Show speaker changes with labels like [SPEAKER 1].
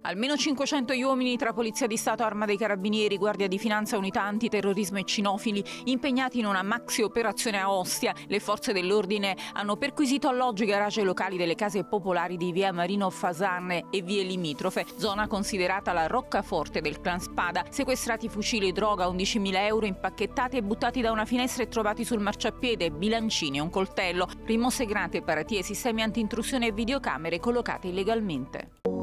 [SPEAKER 1] Almeno 500 gli uomini tra Polizia di Stato, Arma dei Carabinieri, Guardia di Finanza, Unità Antiterrorismo e Cinofili impegnati in una maxi operazione a Ostia. Le forze dell'ordine hanno perquisito alloggi, garage e locali delle case popolari di via Marino Fasan e vie limitrofe, zona considerata la roccaforte del clan Spada. Sequestrati fucili, droga, 11.000 euro impacchettati e buttati da una finestra e trovati sul marciapiede, bilancini e un coltello. Rimosse granate, paratie, sistemi anti-intrusione e videocamere collocate illegalmente.